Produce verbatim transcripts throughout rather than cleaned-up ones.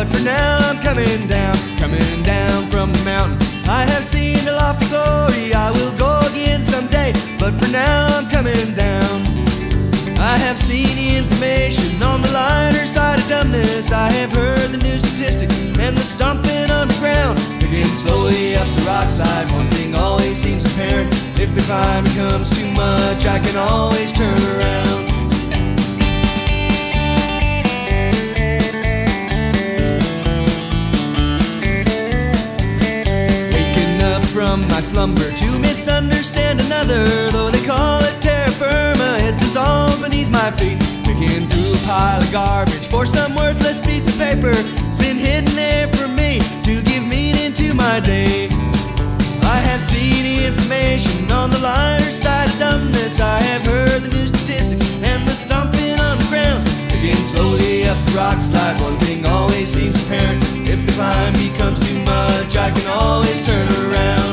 for now I'm coming down, coming down from the mountain. I have seen a lofty glory, I will go again someday, but for now I'm coming down. I have seen the information on the lighter side of dumbness. I have heard the new statistics and the stomping on the ground. Again slowly up the rock slide, one thing always seems apparent: if the climb becomes too much, I can always turn around. From my slumber to misunderstand another, though they call it terra firma, it dissolves beneath my feet. Picking through a pile of garbage for some worthless piece of paper, it's been hidden there for me to give meaning to my day. I have seen the information on the lighter side of dumbness. I have heard the new statistics and the stomping on the ground. Again slowly up the rock slide, one thing always seems apparent: if the climb becomes too much, I can always turn around.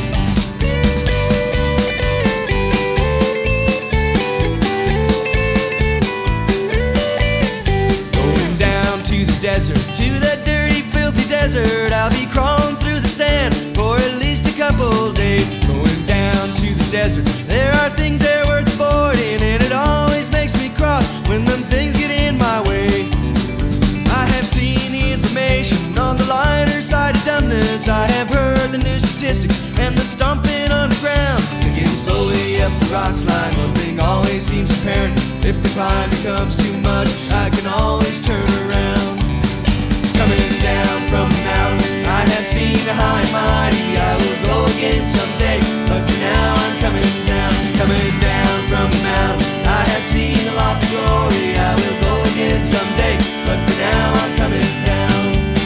Going down to the desert, to the dirty, filthy desert. I'll be crawling through the sand for at least a couple days. Going down to the desert, there are things there worth avoiding, and it always makes me cross when them things get in my way. I have seen the information on the lighter side of dumbness. I have heard the new statistics and the stomping on the ground. Again slowly up the rock slide, one thing always seems apparent: if the climb becomes too much, I can always turn around. Coming down from the mountain, I have seen the high and mighty. I will go again someday, but for now I'm coming down, coming down from the mountain. I have seen a lofty glory, I will go again someday, but for now I'm coming down.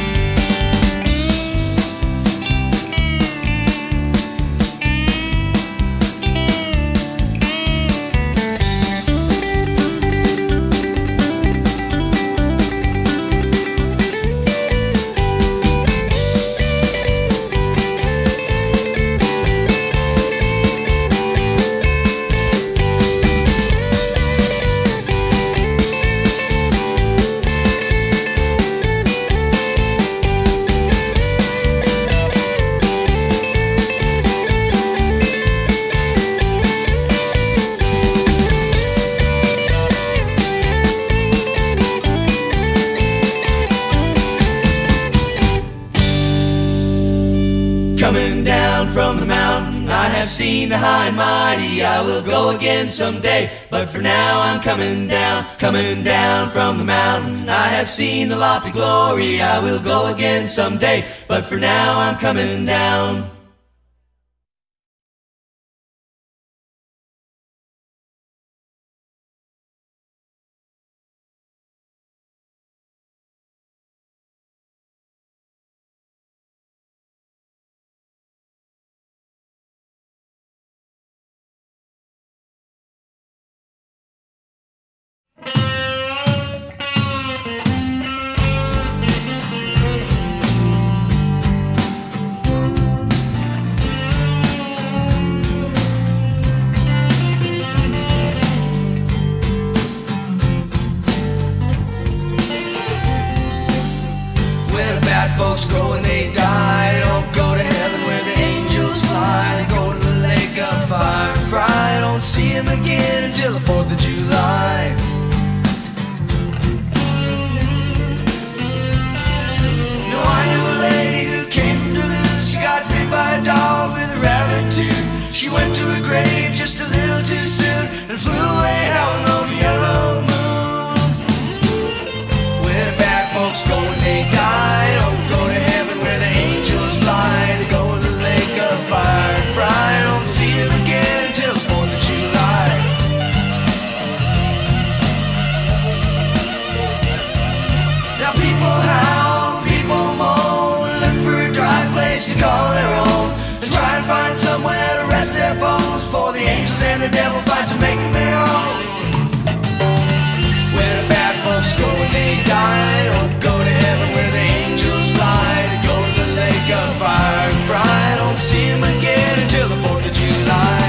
Coming down from the mountain, I have seen the high and mighty. I will go again someday, but for now I'm coming down, coming down from the mountain. I have seen the lofty glory. I will go again someday, but for now I'm coming down. Folks grow and they die, don't go to heaven where the angels fly. They go to the lake of fire and fry, don't see him again until the fourth of July. You know, I knew a lady who came from Duluth. She got bit by a dog with a rabbit tooth. She went to her grave just a little too soon and flew away howling on the yellow moon. Where the bad folks go when they die, don't go to heaven where the angels fly. They go to the lake of fire and fry, don't see him again until the fourth of July. Now people howl, people moan, look for a dry place to call their own. They try and find somewhere to rest their bones, for the angels and the devil fight to make them their own. Where the bad folks go when they die, don't go to heaven where the angels fly. They go to the lake of fire and fry, don't see him again until the fourth of July.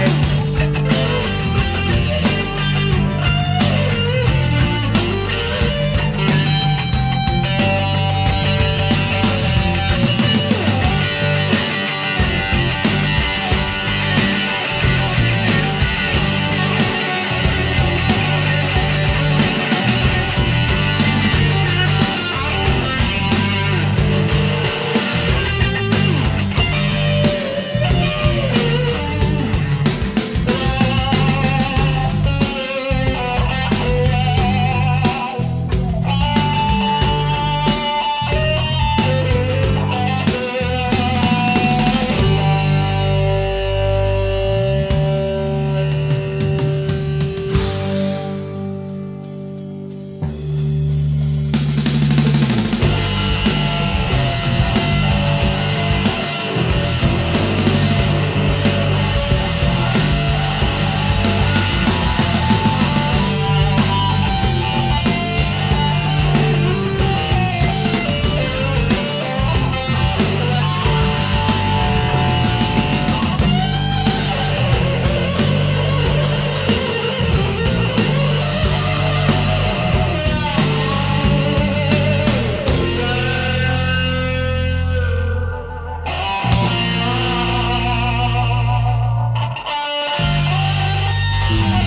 Bye.